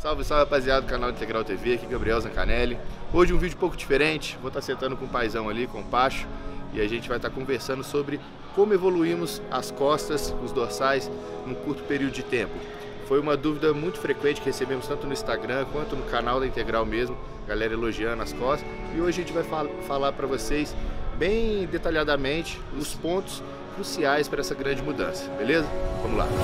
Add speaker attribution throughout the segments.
Speaker 1: Salve, salve rapaziada do canal Integral TV, aqui Gabriel Zancanelli. Hoje um vídeo um pouco diferente, vou estar sentando com o paizão ali, com o Pacho, e a gente vai estar conversando sobre como evoluímos as costas, os dorsais, num curto período de tempo. Foi uma dúvida muito frequente que recebemos tanto no Instagram quanto no canal da Integral mesmo, galera elogiando as costas, e hoje a gente vai falar para vocês bem detalhadamente os pontos cruciais para essa grande mudança, beleza? Vamos lá!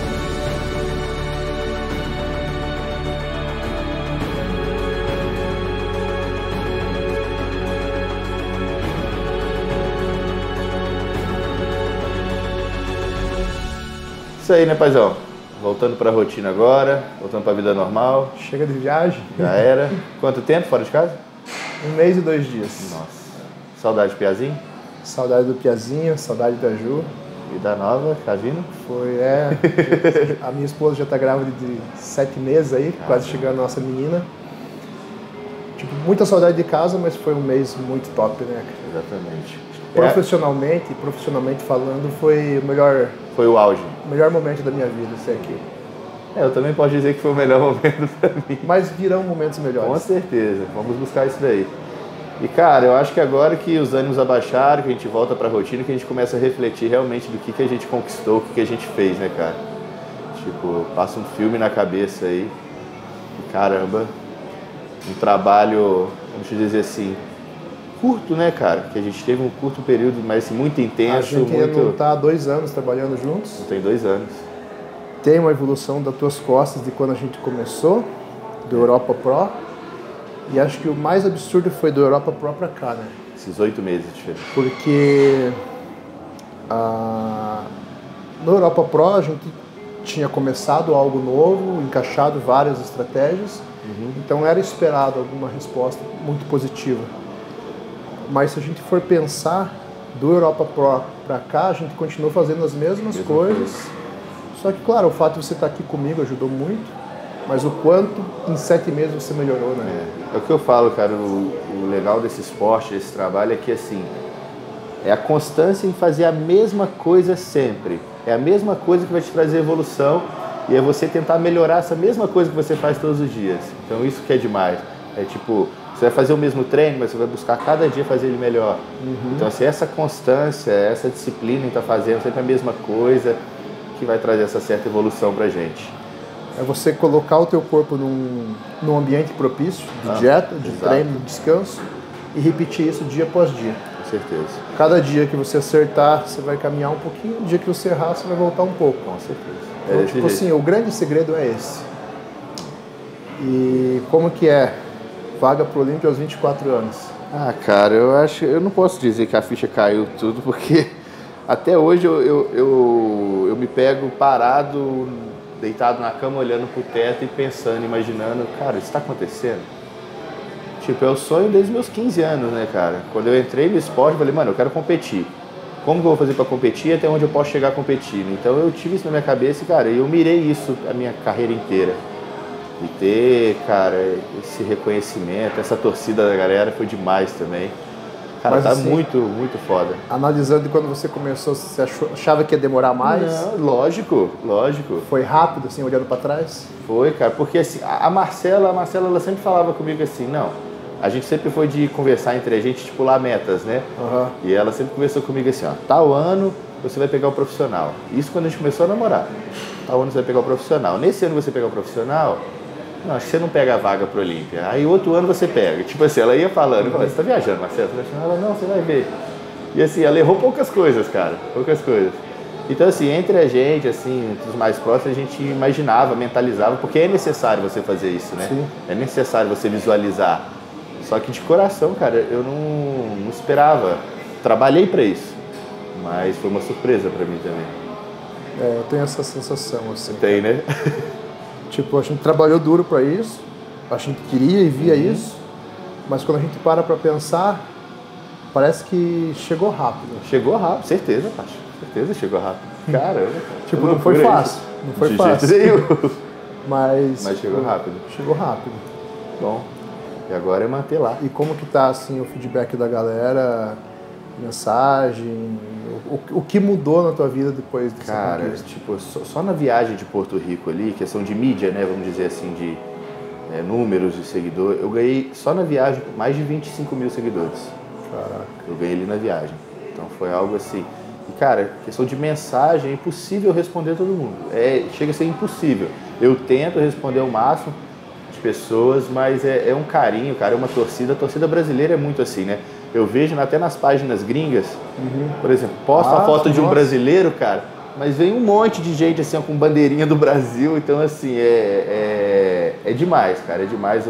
Speaker 1: Isso aí, né, paizão? Voltando para a rotina agora, voltando para a vida normal.
Speaker 2: Chega de viagem.
Speaker 1: Já era. Quanto tempo fora de casa?
Speaker 2: 1 mês e 2 dias.
Speaker 1: Nossa. Saudade do Piazinho?
Speaker 2: Saudade do Piazinho, saudade da Ju.
Speaker 1: E da nova, tá vindo?
Speaker 2: A minha esposa já tá grávida de 7 meses aí, quase chegando a nossa menina. Tipo, muita saudade de casa, mas foi um mês muito top, né?
Speaker 1: Exatamente.
Speaker 2: Profissionalmente falando, foi o melhor...
Speaker 1: Foi o auge.
Speaker 2: O melhor momento da minha vida, isso aqui.
Speaker 1: Eu também posso dizer que foi o melhor momento pra mim.
Speaker 2: Mas virão momentos melhores.
Speaker 1: Com certeza, vamos buscar isso daí. E cara, eu acho que agora que os ânimos abaixaram, que a gente volta pra rotina, que a gente começa a refletir realmente do que a gente conquistou, o que a gente fez, né, cara? Tipo, passa um filme na cabeça aí. E caramba, um trabalho, vamos dizer assim, curto, né, cara? Que a gente teve um curto período, mas assim, muito intenso.
Speaker 2: A gente não tá há 2 anos trabalhando juntos.
Speaker 1: Não tem 2 anos.
Speaker 2: Tem uma evolução das tuas costas de quando a gente começou, do Europa Pro. E acho que o mais absurdo foi do Europa Pro pra cá, né?
Speaker 1: Esses 8 meses de diferença.
Speaker 2: Porque no Europa Pro a gente tinha começado algo novo, encaixado várias estratégias. Então era esperado alguma resposta muito positiva. Mas se a gente for pensar do Europa Pro para cá, a gente continuou fazendo as mesmas coisas. Só que, claro, o fato de você estar aqui comigo ajudou muito, mas o quanto em 7 meses você melhorou, né?
Speaker 1: É o que eu falo, cara, o legal desse esporte, desse trabalho é que, assim, é a constância em fazer a mesma coisa sempre. É a mesma coisa que vai te trazer evolução e é você tentar melhorar essa mesma coisa que você faz todos os dias. Então isso que é demais. É tipo... Você vai fazer o mesmo treino, mas você vai buscar cada dia fazer ele melhor. Então, assim, essa constância, essa disciplina em estar fazendo sempre a mesma coisa, que vai trazer essa certa evolução pra gente.
Speaker 2: É você colocar o teu corpo num ambiente propício, de dieta, de treino, de descanso, e repetir isso dia após dia.
Speaker 1: Com certeza.
Speaker 2: Cada dia que você acertar, você vai caminhar um pouquinho, no dia que você errar, você vai voltar um pouco.
Speaker 1: Com certeza.
Speaker 2: Então, tipo assim, o grande segredo é esse. E como que é? Vaga pro Olímpia aos 24 anos.
Speaker 1: Ah, cara, eu não posso dizer que a ficha caiu tudo, porque até hoje eu me pego parado, deitado na cama, olhando pro teto e pensando, imaginando, cara, isso tá acontecendo? Tipo, é o sonho desde meus 15 anos, né, cara? Quando eu entrei no esporte, eu falei, mano, eu quero competir. Como que eu vou fazer pra competir? Até onde eu posso chegar competindo? Então eu tive isso na minha cabeça e, cara, eu mirei isso a minha carreira inteira. E ter, cara, esse reconhecimento, essa torcida da galera foi demais também. Cara, mas, tá assim, muito foda.
Speaker 2: Analisando quando você começou, você achava que ia demorar mais?
Speaker 1: Não, lógico.
Speaker 2: Foi rápido, assim, olhando pra trás?
Speaker 1: Foi, cara, porque assim, a Marcela, ela sempre falava comigo assim, não, a gente sempre foi de conversar entre a gente, estipular metas, né? E ela sempre conversou comigo assim, ó, tal ano você vai pegar o profissional. Isso quando a gente começou a namorar. Tal ano você vai pegar o profissional. Nesse ano você pegar o profissional, não, acho que você não pega a vaga pro Olímpia. Aí outro ano você pega. Tipo assim, ela ia falando, eu falei, você tá viajando, Marcelo? Ela, não, você vai ver. E assim, ela errou poucas coisas, cara. Poucas coisas. Então assim, entre a gente, assim, entre os mais próximos, a gente imaginava, mentalizava, porque é necessário você fazer isso, né?
Speaker 2: Sim.
Speaker 1: É necessário você visualizar. Só que de coração, cara, eu não esperava. Trabalhei pra isso. Mas foi uma surpresa pra mim também.
Speaker 2: É, eu tenho essa sensação, assim.
Speaker 1: Tem, né?
Speaker 2: Tipo, a gente trabalhou duro para isso, a gente queria e via isso, mas quando a gente para pensar, parece que chegou rápido.
Speaker 1: Chegou rápido, certeza, Pacho. Certeza chegou rápido. Caramba.
Speaker 2: Tipo, não foi fácil. Não foi fácil. Mas
Speaker 1: chegou rápido.
Speaker 2: Chegou rápido.
Speaker 1: Bom, e agora é manter lá.
Speaker 2: E como que tá, assim, o feedback da galera, mensagem, o que mudou na tua vida depois dessa
Speaker 1: Cara,
Speaker 2: conquista?
Speaker 1: tipo, só na viagem de Porto Rico ali, questão de mídia, né, vamos dizer assim, de números de seguidor. Eu ganhei só na viagem mais de 25 mil seguidores.
Speaker 2: Caraca.
Speaker 1: Eu ganhei ali na viagem. Então foi algo assim. E cara, questão de mensagem, é impossível responder todo mundo. Chega a ser impossível. Eu tento responder o máximo de pessoas, mas é um carinho, cara, é uma torcida. A torcida brasileira é muito assim, né? Eu vejo até nas páginas gringas, por exemplo, posto a foto de um brasileiro, cara, mas vem um monte de gente assim, com bandeirinha do Brasil. Então, assim, é demais, cara, é demais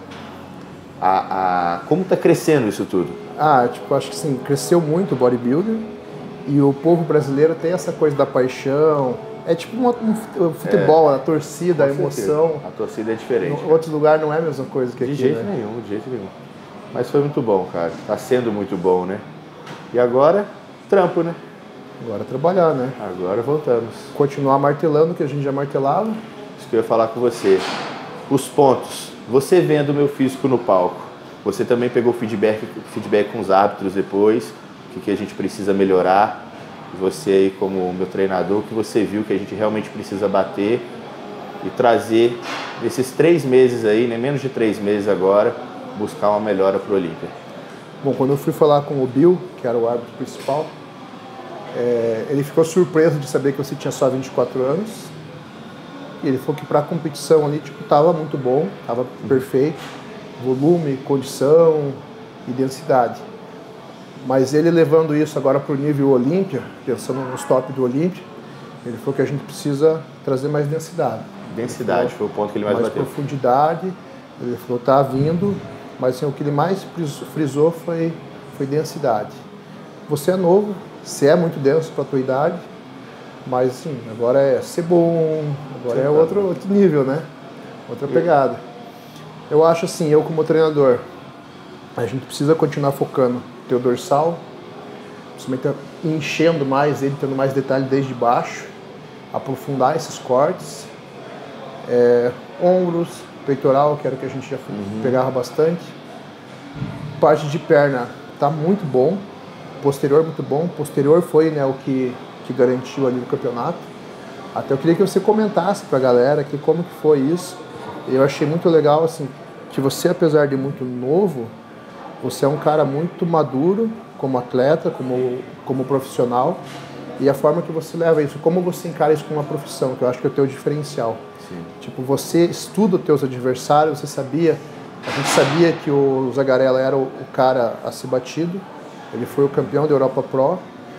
Speaker 1: como tá crescendo isso tudo.
Speaker 2: Acho que sim, cresceu muito o bodybuilding e o povo brasileiro tem essa coisa da paixão. É tipo um futebol, a torcida, a emoção.
Speaker 1: A torcida é diferente.
Speaker 2: Em outro lugar não é a mesma coisa que aqui,
Speaker 1: de jeito nenhum. Mas foi muito bom, cara. Tá sendo muito bom, né? E agora, trampo, né?
Speaker 2: Agora trabalhar, né?
Speaker 1: Agora voltamos.
Speaker 2: Continuar martelando o que a gente já martelava.
Speaker 1: Isso que eu ia falar com você. Os pontos. Você vendo o meu físico no palco, você também pegou feedback com os árbitros depois, o que a gente precisa melhorar. Você aí como meu treinador, o que você viu que a gente realmente precisa bater e trazer nesses 3 meses aí, né, menos de 3 meses agora, buscar uma melhora para o Olímpia.
Speaker 2: Bom, quando eu fui falar com o Bill, que era o árbitro principal, ele ficou surpreso de saber que você tinha só 24 anos. E ele falou que para a competição ali, tava muito bom, tava perfeito, volume, condição e densidade. Mas ele levando isso agora para o nível Olímpia, pensando nos top do Olímpia, ele falou que a gente precisa trazer mais densidade.
Speaker 1: Densidade foi o ponto que ele mais bateu.
Speaker 2: Mais profundidade, ele falou, tá vindo, mas assim, o que ele mais frisou foi densidade. Você é novo, você é muito denso para a tua idade, mas assim, agora é ser bom, agora é outro nível, né? Outra pegada. Eu acho assim, eu como treinador, a gente precisa continuar focando no teu dorsal, principalmente enchendo mais ele, tendo mais detalhe desde baixo, aprofundar esses cortes, ombros, peitoral, que era o que a gente já pegava bastante. Parte de perna tá muito bom, posterior muito bom. Posterior foi, né, o que garantiu ali no campeonato. Até eu queria que você comentasse pra galera aqui como que foi isso. Eu achei muito legal, assim, que você, apesar de muito novo, você é um cara muito maduro como atleta, como profissional, e a forma que você leva isso, como você encara isso como uma profissão, que eu acho que é o teu diferencial.
Speaker 1: Sim.
Speaker 2: Tipo, você estuda os teus adversários, a gente sabia que o Zagarella era o cara a ser batido, ele foi o campeão da Europa Pro,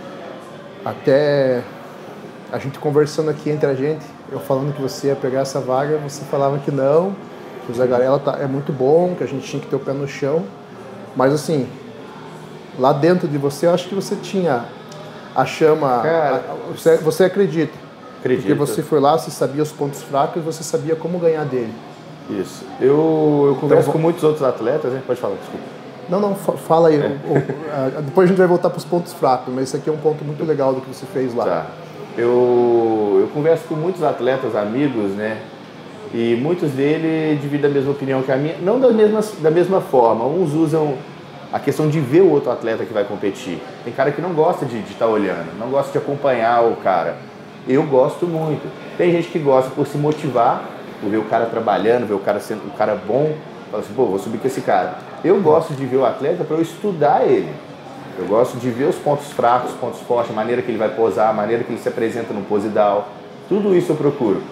Speaker 2: até a gente conversando aqui entre a gente, eu falando que você ia pegar essa vaga, você falava que não, que o Zagarella é muito bom, que a gente tinha que ter o pé no chão, mas assim, lá dentro de você, eu acho que você tinha a chama, você acredita.
Speaker 1: Acredito.
Speaker 2: Porque você foi lá, você sabia os pontos fracos, você sabia como ganhar dele.
Speaker 1: Isso. Eu converso com muitos outros atletas, né? Pode falar, desculpa.
Speaker 2: Não, fala aí. Depois a gente vai voltar para os pontos fracos, mas esse aqui é um ponto muito legal do que você fez lá.
Speaker 1: Tá. Eu converso com muitos atletas, amigos, né? E muitos deles dividem a mesma opinião que a minha, não da mesma forma. Uns usam a questão de ver o outro atleta que vai competir. Tem cara que não gosta de estar olhando, não gosta de acompanhar o cara. Eu gosto muito. Tem gente que gosta por se motivar, por ver o cara trabalhando, ver o cara sendo um cara bom, fala assim, pô, vou subir com esse cara. Eu gosto de ver o atleta para eu estudar ele. Eu gosto de ver os pontos fracos, os pontos fortes, a maneira que ele vai posar, a maneira que ele se apresenta no pose down. Tudo isso eu procuro.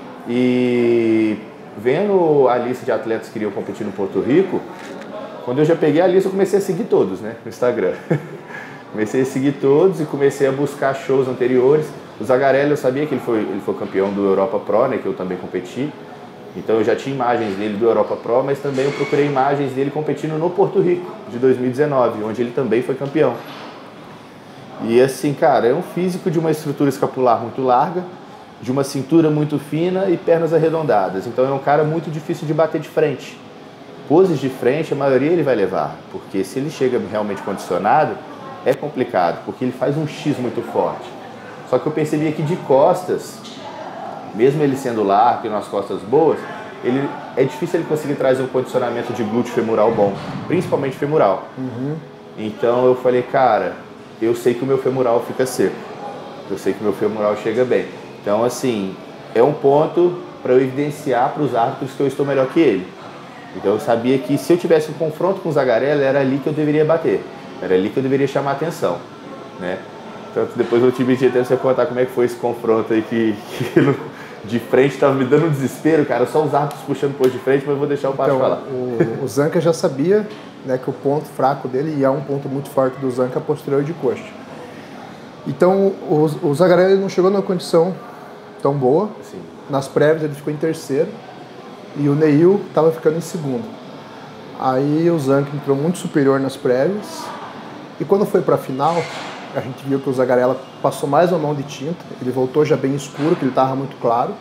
Speaker 1: E vendo a lista de atletas que iriam competir no Porto Rico, quando eu já peguei a lista, eu comecei a seguir todos, né, no Instagram. Comecei a seguir todos e comecei a buscar shows anteriores. O Zagarella, eu sabia que ele foi campeão do Europa Pro, né, que eu também competi. Então eu já tinha imagens dele do Europa Pro, mas também eu procurei imagens dele competindo no Porto Rico, de 2019, onde ele também foi campeão. E assim, cara, é um físico de uma estrutura escapular muito larga, de uma cintura muito fina e pernas arredondadas. Então é um cara muito difícil de bater de frente. Poses de frente, a maioria ele vai levar, porque se ele chega realmente condicionado, é complicado, porque ele faz um X muito forte. Só que eu percebi que de costas, mesmo ele sendo largo e nas costas boas, é difícil ele conseguir trazer um condicionamento de glúteo femoral bom, principalmente femoral. Então eu falei, cara, eu sei que o meu femoral fica seco, eu sei que o meu femoral chega bem. Então assim, é um ponto para eu evidenciar para os árbitros que eu estou melhor que ele. Então eu sabia que se eu tivesse um confronto com o Zagarella, era ali que eu deveria bater. Era ali que eu deveria chamar a atenção, né? Tanto depois eu tive até você contar como é que foi esse confronto aí que de frente estava me dando um desespero, cara. Só os árbitros puxando por de frente, mas eu vou deixar o Pacho falar.
Speaker 2: O Zanca já sabia, né, que o ponto fraco dele, e é um ponto muito forte do Zanca, posterior de coxa. Então o Zagarella não chegou numa condição tão boa.
Speaker 1: Sim.
Speaker 2: Nas prévias ele ficou em terceiro e o Neil estava ficando em segundo. Aí o Zanca entrou muito superior nas prévias e quando foi para a final, a gente viu que o Zagarella passou mais uma mão de tinta, ele voltou já bem escuro, que ele estava muito claro.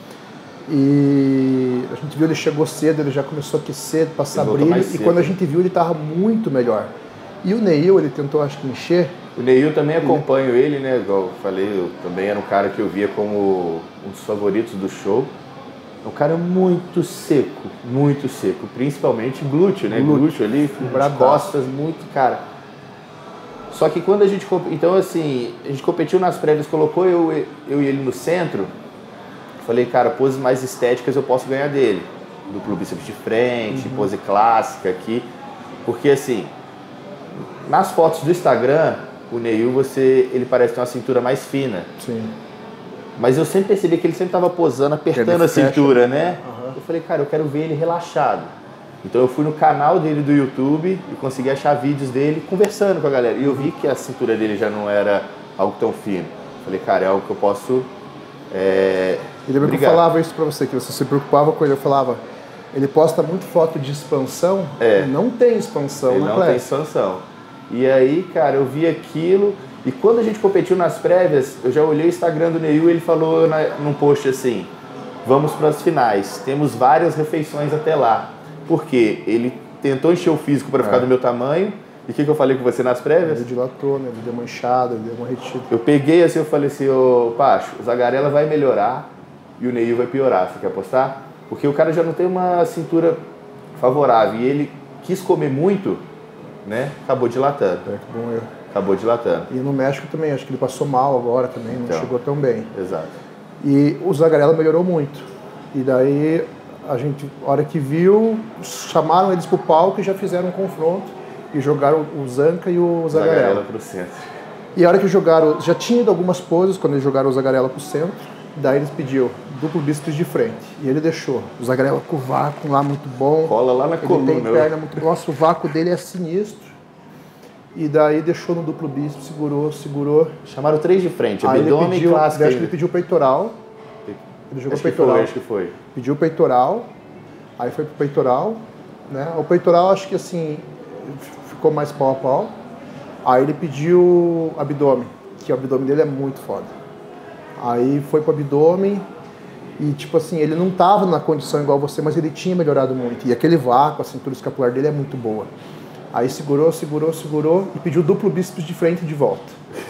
Speaker 2: E a gente viu ele chegou cedo, ele já começou a aquecer, passar brilho, e quando a gente viu ele estava muito melhor. E o Neil, ele tentou, acho que, encher.
Speaker 1: O Neil também acompanho ele, né? Igual eu falei, eu também era um cara que eu via como um dos favoritos do show. É um cara muito seco, principalmente glúteo, né? Glúteo ali, costas, muito, cara. Só que quando a gente... Então, assim, a gente competiu nas prévias, colocou eu e ele no centro. Falei, cara, poses mais estéticas eu posso ganhar dele. Duplo bíceps de frente, pose clássica aqui. Porque, assim, nas fotos do Instagram, o Neil, ele parece ter uma cintura mais fina.
Speaker 2: Sim.
Speaker 1: Mas eu sempre percebi que ele sempre estava posando, apertando a cintura, né? Eu falei, cara, eu quero ver ele relaxado. Então eu fui no canal dele do YouTube e consegui achar vídeos dele conversando com a galera. E eu vi que a cintura dele já não era algo tão fino. Falei, cara, é algo que eu posso...
Speaker 2: E lembra que eu falava isso pra você, que você se preocupava com ele, eu falava, ele posta muito foto de expansão, ele não tem expansão
Speaker 1: ele
Speaker 2: na
Speaker 1: não
Speaker 2: classe.
Speaker 1: Tem expansão. E aí, cara, eu vi aquilo, e quando a gente competiu nas prévias, eu já olhei o Instagram do Neil e ele falou num post assim, vamos para as finais, temos várias refeições até lá. Por quê? Ele tentou encher o físico para ficar do meu tamanho, e o que eu falei com você nas prévias?
Speaker 2: Ele dilatou, né? Ele deu uma inchada, ele deu uma retida.
Speaker 1: Eu peguei assim, eu falei assim, ô Pacho, o Zagarella vai melhorar e o Neil vai piorar, você quer apostar? Porque o cara já não tem uma cintura favorável e ele quis comer muito, né? Acabou dilatando.
Speaker 2: Bom erro.
Speaker 1: Acabou dilatando.
Speaker 2: E no México também, acho que ele passou mal agora também, não chegou tão bem.
Speaker 1: Exato.
Speaker 2: E o Zagarella melhorou muito. E daí, a hora que viu, chamaram eles pro palco e já fizeram um confronto. E jogaram o Zanca e o Zagarella
Speaker 1: pro centro.
Speaker 2: E a hora que jogaram, já tinha ido algumas poses quando eles jogaram o Zagarella pro centro. Daí eles pediu duplo bíceps de frente. E ele deixou. O Zagarella com o vácuo lá muito bom.
Speaker 1: Cola lá na coluna.
Speaker 2: Ele tem perna muito boa. Nossa, o vácuo dele é sinistro. E daí deixou no duplo bíceps, segurou.
Speaker 1: Chamaram 3 de frente,
Speaker 2: abdômen e clássico. Acho que ele pediu peitoral. Ele jogou peitoral.
Speaker 1: Acho que foi.
Speaker 2: Pediu peitoral. Aí foi pro peitoral. Né? O peitoral, acho que assim, ficou mais pau a pau. Aí ele pediu abdômen, que o abdômen dele é muito foda. Aí foi pro abdômen e, tipo assim, ele não tava na condição igual você, mas ele tinha melhorado muito. E aquele vácuo, a cintura escapular dele é muito boa. Aí segurou e pediu duplo bíceps de frente de volta.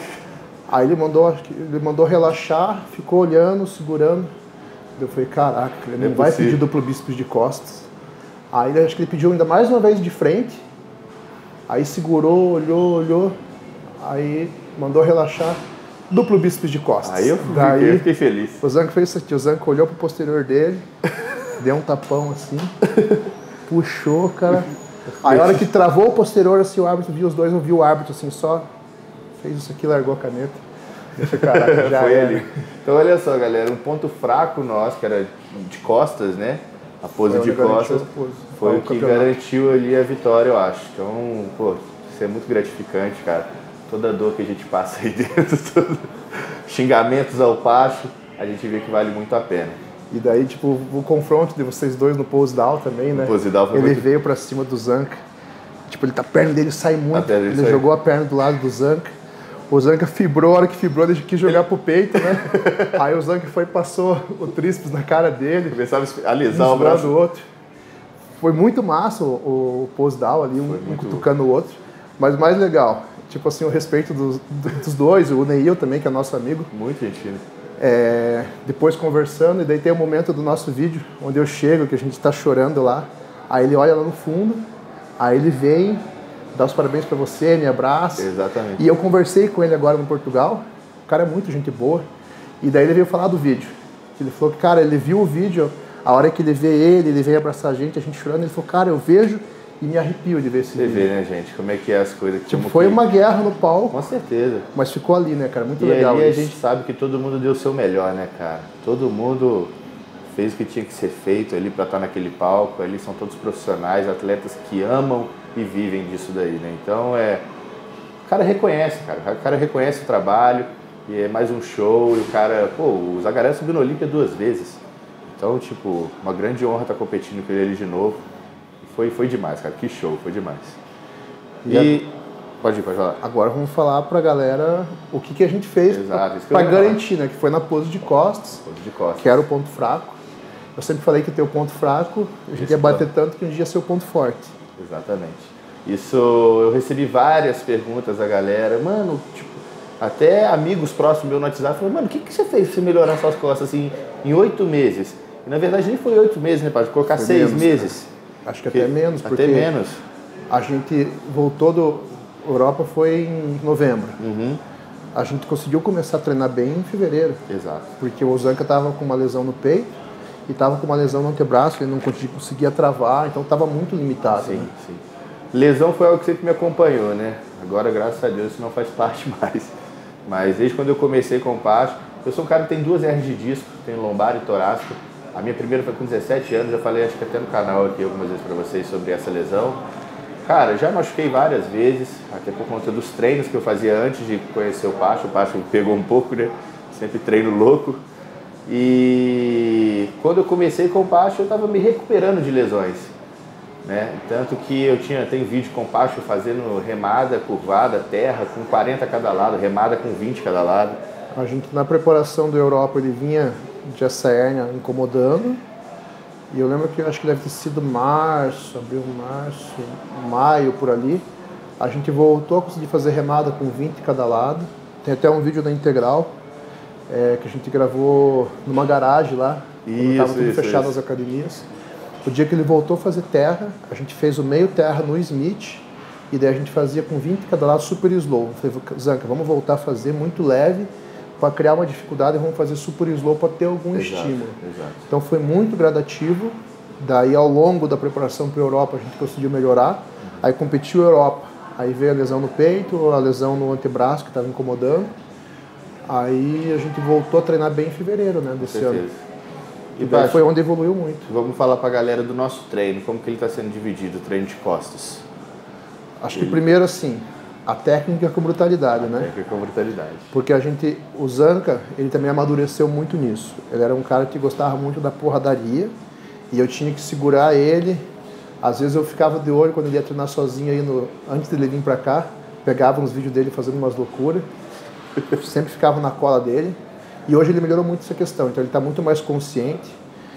Speaker 2: Aí ele mandou relaxar, ficou olhando, segurando. Eu falei, caraca, ele não vai pedir duplo bíceps de costas. Aí acho que ele pediu ainda mais uma vez de frente. Aí segurou, olhou, aí mandou relaxar, duplo bíceps de costas.
Speaker 1: Aí eu fiquei feliz.
Speaker 2: O Zanca fez isso aqui, o Zanca olhou pro posterior dele, deu um tapão assim, puxou, cara. Aí a hora que travou o posterior, assim, o árbitro viu os dois, não viu o árbitro assim, só fez isso aqui, largou a caneta. Deixa, caraca, já
Speaker 1: foi
Speaker 2: era.
Speaker 1: Ali. Então olha só, galera, um ponto fraco nosso, que era de costas, né? A pose de costas foi o que garantiu ali a vitória, eu acho. Então, pô, isso é muito gratificante, cara. Toda dor que a gente passa aí dentro, xingamentos ao Pacho, a gente vê que vale muito a pena.
Speaker 2: E daí, tipo, o confronto de vocês dois no pose down também, né?
Speaker 1: Pose down foi
Speaker 2: ele veio pra cima do Zanca. Tipo, a perna dele sai muito. Ele jogou a perna do lado do Zanca. O Zanca fibrou, a hora que fibrou, ele quis jogar pro peito, né? Aí o Zanca foi e passou o tríceps na cara dele.
Speaker 1: Começava a alisar o braço
Speaker 2: do outro. Foi muito massa o pose down ali, um cutucando o outro. Mas o mais legal, tipo assim, o respeito dos dois, o Neil também, que é nosso amigo.
Speaker 1: Muito gentil.
Speaker 2: Depois conversando, e daí tem o momento do nosso vídeo, onde eu chego, que a gente tá chorando lá. Aí ele olha lá no fundo, aí ele vem, dá os parabéns pra você, me abraça.
Speaker 1: Exatamente.
Speaker 2: E eu conversei com ele agora no Portugal, o cara é muito gente boa. E daí ele veio falar do vídeo. Ele falou que, cara, ele viu o vídeo A hora que ele veio abraçar a gente chorando, ele falou, cara, eu vejo e me arrepio de ver esse vídeo.
Speaker 1: Você vê, né, gente, como é que é as coisas.
Speaker 2: Tipo, foi uma guerra no palco.
Speaker 1: Com certeza.
Speaker 2: Mas ficou ali, né, cara? Muito
Speaker 1: e
Speaker 2: legal
Speaker 1: ali
Speaker 2: isso.
Speaker 1: A gente sabe que todo mundo deu o seu melhor, né, cara? Todo mundo fez o que tinha que ser feito ali para estar naquele palco. Ali são todos profissionais, atletas que amam e vivem disso daí, né? Então, o cara reconhece, cara. O cara reconhece o trabalho e é mais um show. E o cara, o Zagarello subiu na Olímpia 2 vezes. Então, tipo, uma grande honra estar competindo com ele de novo. Foi demais, cara. Que show, foi demais. Pode falar.
Speaker 2: Agora vamos falar pra galera o que a gente fez para garantir, né? Que foi na pose de costas.
Speaker 1: Pose de costas.
Speaker 2: Que era o ponto fraco. Eu sempre falei que ter o ponto fraco, a gente ia bater tanto que um dia ia ser o ponto forte.
Speaker 1: Exatamente. Isso, eu recebi várias perguntas da galera. Mano, tipo, até amigos próximos meu no WhatsApp falaram, mano, o que você fez pra você melhorar suas costas assim em 8 meses? E na verdade nem foi 8 meses, né, Padre? Colocar 6 meses.
Speaker 2: Cara. Acho que até menos, porque
Speaker 1: até menos.
Speaker 2: A gente voltou da Europa foi em novembro.
Speaker 1: Uhum.
Speaker 2: A gente conseguiu começar a treinar bem em fevereiro.
Speaker 1: Exato.
Speaker 2: Porque o Ozanka estava com uma lesão no peito e estava com uma lesão no antebraço, ele não conseguia travar, então estava muito limitado.
Speaker 1: Sim,
Speaker 2: né?
Speaker 1: sim. Lesão foi algo que sempre me acompanhou, né? Agora, graças a Deus, isso não faz parte mais. Mas desde quando eu comecei com o Pacho, eu sou um cara que tem 2 hernias de disco, tenho lombar e torácica. A minha primeira foi com 17 anos, já falei acho que até no canal aqui algumas vezes para vocês sobre essa lesão. Cara, já machuquei várias vezes, até por conta dos treinos que eu fazia antes de conhecer o Pacho me pegou um pouco, né? Sempre treino louco. E quando eu comecei com o Pacho, eu estava me recuperando de lesões, né? Tanto que tem vídeo com o Pacho fazendo remada, curvada, terra, com 40 cada lado, remada com 20 cada lado.
Speaker 2: A gente, na preparação da Europa, ele vinha de essa hérnia incomodando. E eu lembro que acho que deve ter sido abril, março, maio, por ali. A gente voltou a conseguir fazer remada com 20 cada lado. Tem até um vídeo da Integral, que a gente gravou numa garagem lá, quando estava tudo fechado as academias. O dia que ele voltou a fazer terra, a gente fez o meio terra no Smith, e daí a gente fazia com 20 cada lado super slow. Eu falei, Zanca, vamos voltar a fazer muito leve, para criar uma dificuldade e vamos fazer super slow para ter algum estímulo.
Speaker 1: Exato.
Speaker 2: Então foi muito gradativo, daí ao longo da preparação para a Europa a gente conseguiu melhorar, aí competiu a Europa, aí veio a lesão no peito, a lesão no antebraço que estava incomodando, aí a gente voltou a treinar bem em fevereiro, né, desse ano. E daí foi onde evoluiu muito.
Speaker 1: Vamos falar para a galera do nosso treino, como que ele está sendo dividido, o treino de costas?
Speaker 2: Acho que primeiro assim, a técnica com brutalidade, né?
Speaker 1: Técnica com brutalidade.
Speaker 2: Porque o Zanca, ele também amadureceu muito nisso. Ele era um cara que gostava muito da porradaria e eu tinha que segurar ele. Às vezes eu ficava de olho quando ele ia treinar sozinho aí antes dele vir pra cá, pegava uns vídeos dele fazendo umas loucuras, sempre ficava na cola dele. E hoje ele melhorou muito essa questão, então ele está muito mais consciente.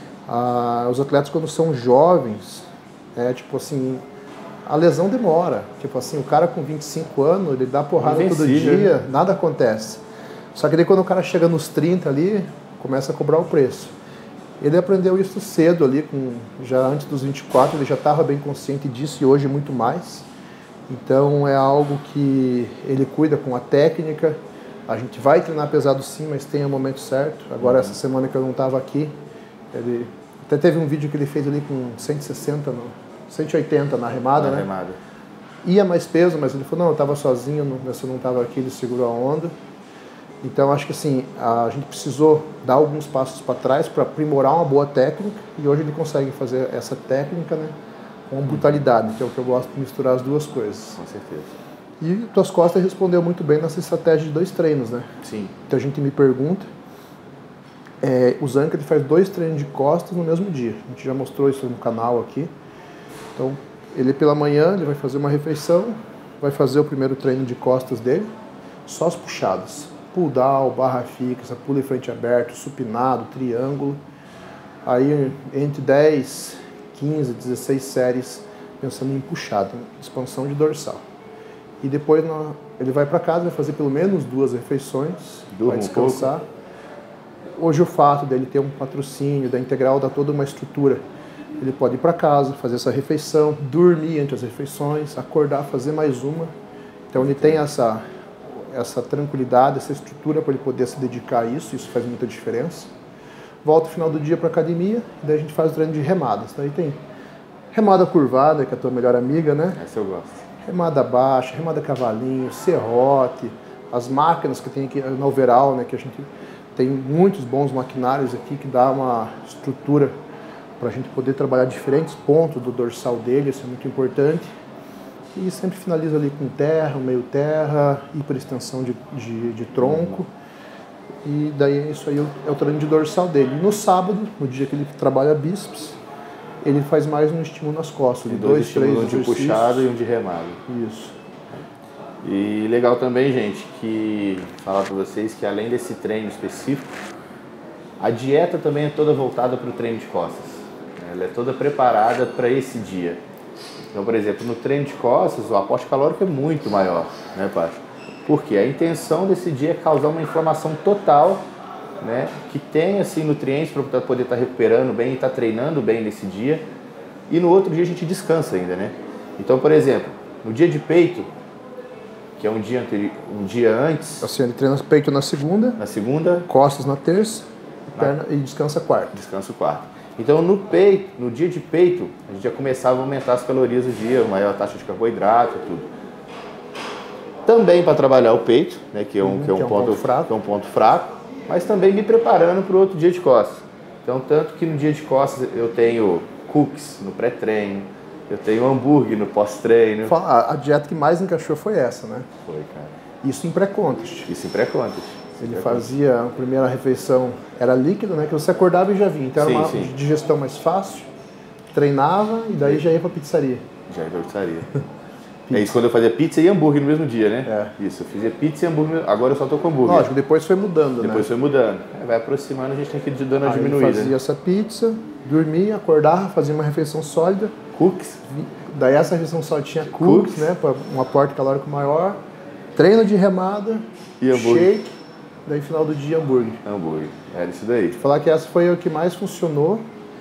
Speaker 2: Os atletas quando são jovens, tipo assim, a lesão demora. Tipo assim, o cara com 25 anos, ele dá porrada todo dia, nada acontece. Só que daí quando o cara chega nos 30 ali, começa a cobrar o preço. Ele aprendeu isso cedo ali, já antes dos 24, ele já estava bem consciente disso e hoje muito mais. Então é algo que ele cuida com a técnica. A gente vai treinar pesado sim, mas tem o momento certo. Agora essa semana que eu não estava aqui, ele até teve um vídeo que ele fez ali com 180 na remada, né?
Speaker 1: Remada.
Speaker 2: Ia mais peso, mas ele falou, não, eu estava sozinho, eu não estava aqui, ele segurou a onda. Então acho que assim, a gente precisou dar alguns passos para trás para aprimorar uma boa técnica e hoje ele consegue fazer essa técnica, né, com brutalidade, que é o que eu gosto de misturar as duas coisas.
Speaker 1: Com certeza.
Speaker 2: E Tuas Costas respondeu muito bem nessa estratégia de 2 treinos, né?
Speaker 1: Sim.
Speaker 2: Então a gente me pergunta, o Zanca ele faz 2 treinos de costas no mesmo dia. A gente já mostrou isso no canal aqui. Então, ele pela manhã, ele vai fazer uma refeição, vai fazer o primeiro treino de costas dele, só as puxadas. Pull down, barra fixa, pulo em frente aberto, supinado, triângulo. Aí, entre 10, 15, 16 séries, pensando em puxada, expansão de dorsal. E depois ele vai para casa, vai fazer pelo menos 2 refeições, vai descansar. Hoje o fato dele ter um patrocínio, da Integral, dá toda uma estrutura. Ele pode ir para casa, fazer essa refeição, dormir entre as refeições, acordar, fazer mais uma. Então ele tem essa tranquilidade, essa estrutura para ele poder se dedicar a isso faz muita diferença. volta no final do dia para academia, daí a gente faz o treino de remadas. Daí tem remada curvada, que é a tua melhor amiga, né?
Speaker 1: Essa eu gosto.
Speaker 2: Remada baixa, remada cavalinho, serrote, as máquinas que tem aqui no overall, né? Que a gente tem muitos bons maquinários aqui que dá uma estrutura para a gente poder trabalhar diferentes pontos do dorsal dele, isso é muito importante. E sempre finaliza ali com terra, meio terra, hiperextensão de tronco. E daí isso aí é o treino de dorsal dele. E no sábado, no dia que ele trabalha bíceps, ele faz mais um estímulo nas costas.
Speaker 1: Tem
Speaker 2: dois, três
Speaker 1: um de puxada e um de remada.
Speaker 2: Isso.
Speaker 1: E legal também, gente, que falar para vocês que além desse treino específico, a dieta também é toda voltada para o treino de costas. Ela é toda preparada para esse dia. Então, por exemplo, no treino de costas, o aporte calórico é muito maior, né, Pacho? Porque a intenção desse dia é causar uma inflamação total, né, que tenha assim, nutrientes para poder estar recuperando bem e estar treinando bem nesse dia. E no outro dia a gente descansa ainda, né? Então, por exemplo, no dia de peito, que é um dia antes...
Speaker 2: Assim, ele treina peito na segunda, costas na terça, perna, e descansa quarta.
Speaker 1: Descansa quarta. Então, no peito, no dia de peito, a gente já começava a aumentar as calorias do dia, maior taxa de carboidrato, tudo. Também para trabalhar o peito, né, que é um ponto fraco, mas também me preparando para o outro dia de costas. Então, tanto que no dia de costas eu tenho cookies no pré-treino, eu tenho hambúrguer no pós-treino.
Speaker 2: A dieta que mais encaixou foi essa, né?
Speaker 1: Foi, cara.
Speaker 2: Isso em pré-contest.
Speaker 1: Isso em pré-contest.
Speaker 2: Ele fazia a primeira refeição, era líquido, né? Que você acordava e já vinha. Então era uma digestão mais fácil, treinava e daí já ia para pizzaria.
Speaker 1: Já ia para pizzaria. É isso, quando eu fazia pizza e hambúrguer no mesmo dia, né?
Speaker 2: É.
Speaker 1: Isso, eu fazia pizza e hambúrguer, agora eu só tô com hambúrguer.
Speaker 2: Lógico, depois foi mudando,
Speaker 1: Depois foi mudando. Vai aproximando, a gente tem que ir dando uma diminuída.
Speaker 2: Fazia essa pizza, dormia, acordava, fazia uma refeição sólida.
Speaker 1: Cookies.
Speaker 2: Daí essa refeição sólida tinha cookies, né? Para um aporte calórico maior. Treino de remada,
Speaker 1: e hambúrguer.
Speaker 2: shake, daí final do dia hambúrguer.
Speaker 1: Hambúrguer, era isso daí.
Speaker 2: Vou falar que essa foi o que mais funcionou.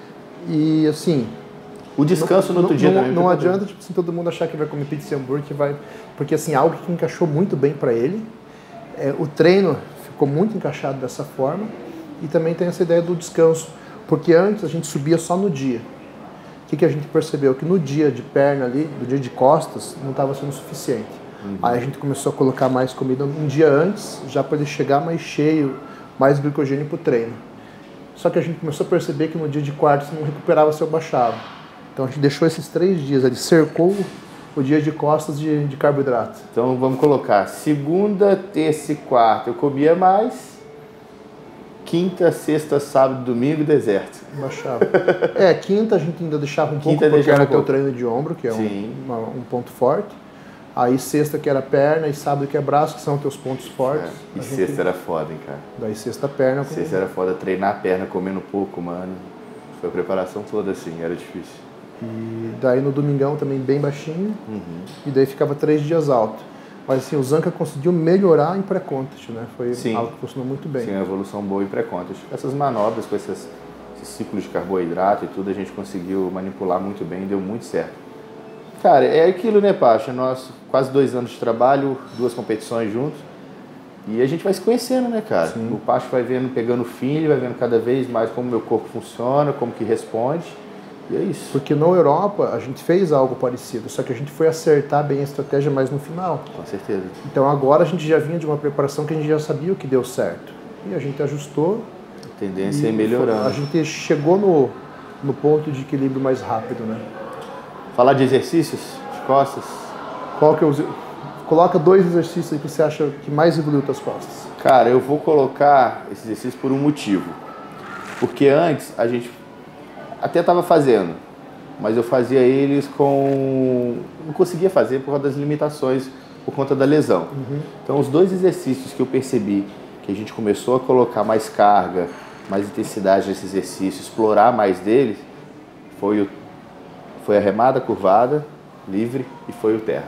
Speaker 2: E assim...
Speaker 1: O descanso no outro dia também.
Speaker 2: Não adianta tipo, assim, todo mundo achar que vai comer pizza e hambúrguer, que vai... Porque assim, algo que encaixou muito bem para ele. O treino ficou muito encaixado dessa forma. E também tem essa ideia do descanso. Porque antes a gente subia só no dia. O que a gente percebeu? Que no dia de perna ali, no dia de costas, não estava sendo suficiente. Aí a gente começou a colocar mais comida um dia antes, já para ele chegar mais cheio, mais glicogênio para o treino. Só que a gente começou a perceber que no dia de quarta você não recuperava se eu baixava. Então a gente deixou esses 3 dias, ele cercou o dia de costas de carboidrato.
Speaker 1: Então vamos colocar segunda, terça e quarta eu comia mais, quinta, sexta, sábado, domingo, deserto.
Speaker 2: Baixava. Quinta a gente ainda deixava um pouco, porque era o treino de ombro, que é um ponto forte. Aí sexta que era perna e sábado que é braço, que são teus pontos fortes.
Speaker 1: E sexta era foda, hein, cara.
Speaker 2: Daí sexta perna.
Speaker 1: Sexta era foda, treinar a perna comendo pouco, mano. Foi a preparação toda assim, era difícil.
Speaker 2: E daí no domingão também bem baixinho. E daí ficava 3 dias alto. Mas assim, o Zanca conseguiu melhorar em pré-contest, né? Foi algo que funcionou muito bem.
Speaker 1: Sim, uma evolução boa em pré-contest. Essas manobras com esses ciclos de carboidrato e tudo, a gente conseguiu manipular muito bem, deu muito certo. Cara, é aquilo, né, Pacha? Nós quase 2 anos de trabalho, 2 competições juntos. E a gente vai se conhecendo, né, cara?
Speaker 2: Sim.
Speaker 1: O Pacha vai vendo, pegando filho, vai vendo cada vez mais como o meu corpo funciona, como que responde. E é isso.
Speaker 2: Porque na Europa a gente fez algo parecido, só que a gente foi acertar bem a estratégia mais no final.
Speaker 1: Com certeza.
Speaker 2: Então agora a gente já vinha de uma preparação que a gente já sabia o que deu certo. E a gente ajustou.
Speaker 1: A tendência é melhorando.
Speaker 2: A gente chegou no ponto de equilíbrio mais rápido, né?
Speaker 1: Falar de exercícios de costas.
Speaker 2: Coloca 2 exercícios aí que você acha que mais evoluiu tuas costas.
Speaker 1: Cara, eu vou colocar esse exercício por um motivo. Porque antes a gente até estava fazendo, mas eu fazia eles não conseguia fazer por causa das limitações, por conta da lesão. Então os 2 exercícios que eu percebi que a gente começou a colocar mais carga, mais intensidade nesse exercício, explorar mais deles, foi a remada curvada, livre, e foi o terra.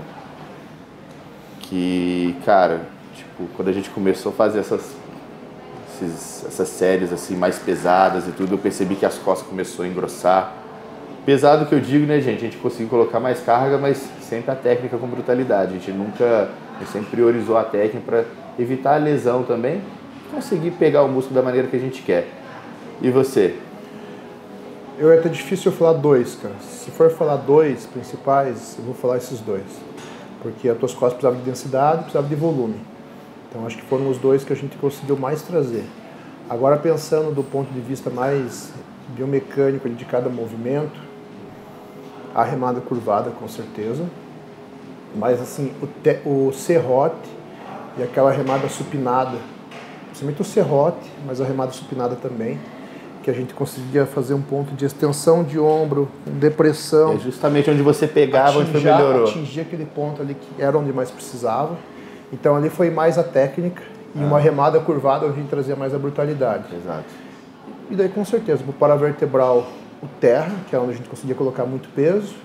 Speaker 1: Que, cara, tipo, quando a gente começou a fazer essas séries assim mais pesadas e tudo, eu percebi que as costas começou a engrossar. Pesado que eu digo, né, gente? A gente conseguiu colocar mais carga, mas sempre a técnica com brutalidade. A gente sempre priorizou a técnica para evitar a lesão também, conseguir pegar o músculo da maneira que a gente quer. E você?
Speaker 2: É até difícil eu falar dois, cara. Se for falar dois principais, eu vou falar esses dois. Porque as tuas costas precisavam de densidade, precisavam de volume. Então acho que foram os dois que a gente conseguiu mais trazer. Agora pensando do ponto de vista mais biomecânico de cada movimento, a remada curvada com certeza. Mas assim, o serrote e aquela remada supinada, principalmente o serrote, mas a remada supinada também, que a gente conseguia fazer um ponto de extensão de ombro, depressão.
Speaker 1: É justamente onde você pegava, onde você melhorou.
Speaker 2: Atingir aquele ponto ali que era onde mais precisava. Então ali foi mais a técnica e uma remada curvada onde a gente trazia mais a brutalidade.
Speaker 1: Exato.
Speaker 2: E daí com certeza, para o paravertebral, o terra, que é onde a gente conseguia colocar muito peso,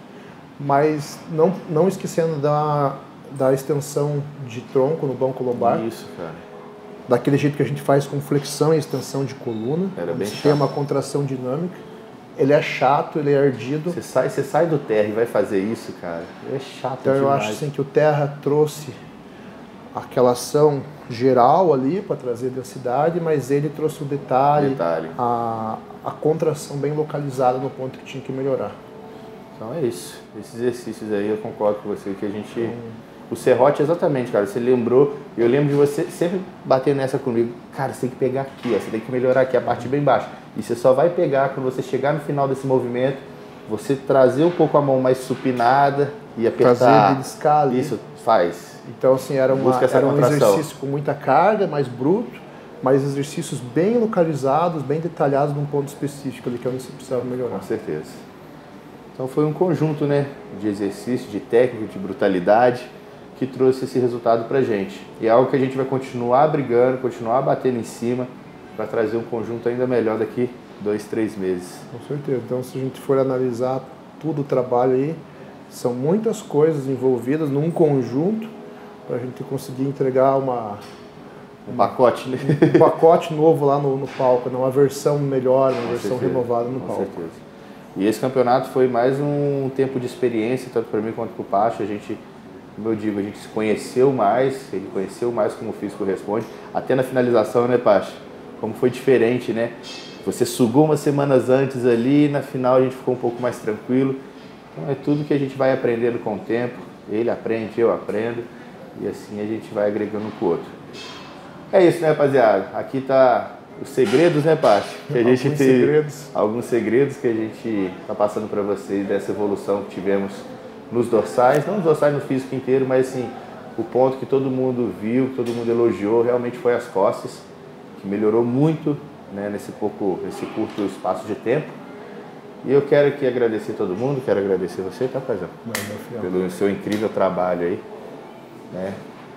Speaker 2: mas não esquecendo da extensão de tronco no banco lombar.
Speaker 1: Isso, cara.
Speaker 2: Daquele jeito que a gente faz com flexão e extensão de coluna.
Speaker 1: Era bem chato.
Speaker 2: Tem uma contração dinâmica. Ele é chato, ele é ardido.
Speaker 1: Você sai do terra e vai fazer isso, cara. É chato
Speaker 2: Então
Speaker 1: demais.
Speaker 2: eu acho assim que o terra trouxe aquela ação geral ali para trazer densidade, mas ele trouxe o detalhe. A contração bem localizada no ponto que tinha que melhorar.
Speaker 1: Então é isso. Esses exercícios aí eu concordo com você que a gente... O serrote, exatamente, cara, você lembrou, eu lembro de você sempre bater nessa comigo, cara, você tem que pegar aqui, ó, você tem que melhorar aqui a parte bem baixa. E você só vai pegar quando você chegar no final desse movimento, você trazer um pouco a mão mais supinada e apertar.
Speaker 2: Trazer, beliscar ali.
Speaker 1: Isso, faz.
Speaker 2: Então, assim, era um exercício com muita carga, mais bruto, mas exercícios bem localizados, bem detalhados num ponto específico ali que você precisava melhorar.
Speaker 1: Com certeza. Então foi um conjunto, né, de exercício, de técnica, de brutalidade, que trouxe esse resultado pra gente. E é algo que a gente vai continuar brigando, continuar batendo em cima, para trazer um conjunto ainda melhor daqui 2, 3 meses.
Speaker 2: Com certeza. Então, se a gente for analisar tudo o trabalho aí, são muitas coisas envolvidas num conjunto para a gente conseguir entregar
Speaker 1: um pacote, né?
Speaker 2: Um pacote novo lá no palco, uma versão melhor, uma versão
Speaker 1: certeza,
Speaker 2: renovada no palco.
Speaker 1: Com certeza. E esse campeonato foi mais um tempo de experiência, tanto para mim quanto para o Pacho. A gente, como eu digo, a gente se conheceu mais, ele conheceu mais como o físico responde. Até na finalização, né, Pacho? Como foi diferente, né? Você sugou umas semanas antes ali, na final a gente ficou um pouco mais tranquilo. Então é tudo que a gente vai aprendendo com o tempo. Ele aprende, eu aprendo. E assim a gente vai agregando um com o outro. É isso, né, rapaziada? Aqui tá os segredos, né, Pacho? Que a gente tem alguns segredos que a gente tá passando para vocês dessa evolução que tivemos nos dorsais, não nos dorsais no físico inteiro, mas assim, o ponto que todo mundo viu, que todo mundo elogiou, realmente foi as costas, que melhorou muito, né, nesse curto espaço de tempo. E eu quero aqui agradecer todo mundo, quero agradecer você, tá, Pazão? Pelo seu incrível trabalho aí. Né?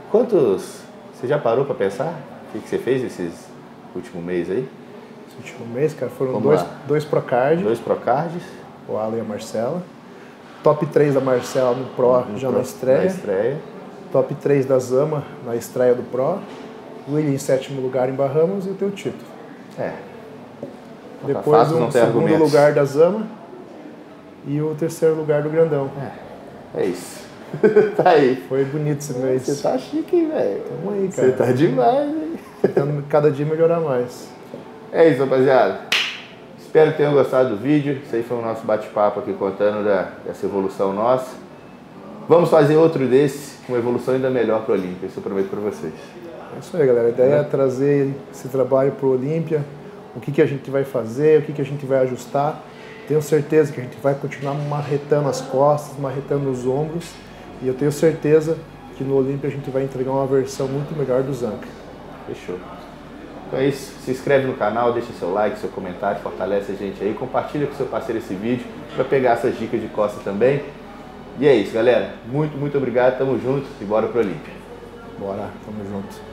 Speaker 1: Você já parou para pensar o que você fez esses últimos meses aí?
Speaker 2: Esse último mês, cara, foram dois Procard.
Speaker 1: 2 Procards.
Speaker 2: O Alan e a Marcela. Top 3 da Marcela no Pro já na estreia. Top 3 da Zama na estreia do Pro. William em 7º lugar em Bahamas e o teu título. Depois o segundo lugar da Zama e o 3º lugar do Grandão.
Speaker 1: É isso. Tá aí.
Speaker 2: Foi bonito esse mês.
Speaker 1: Você tá chique, velho.
Speaker 2: Tamo aí, cara.
Speaker 1: Você tá demais, hein?
Speaker 2: Tentando cada dia melhorar mais.
Speaker 1: É isso, rapaziada. Espero que tenham gostado do vídeo. Isso aí foi o nosso bate-papo aqui contando dessa evolução nossa. Vamos fazer outro desse, uma evolução ainda melhor para o Olímpia. Isso eu prometo para vocês.
Speaker 2: É isso aí, galera. A ideia é trazer esse trabalho para o Olímpia. O que a gente vai fazer, o que a gente vai ajustar. Tenho certeza que a gente vai continuar marretando as costas, marretando os ombros. E eu tenho certeza que no Olímpia a gente vai entregar uma versão muito melhor do Zanca.
Speaker 1: Fechou. Então é isso. Se inscreve no canal, deixa seu like, seu comentário, fortalece a gente aí. Compartilha com seu parceiro esse vídeo para pegar essas dicas de costa também. E é isso, galera. Muito, muito obrigado. Tamo junto e bora pro Olímpia.
Speaker 2: Bora, tamo junto.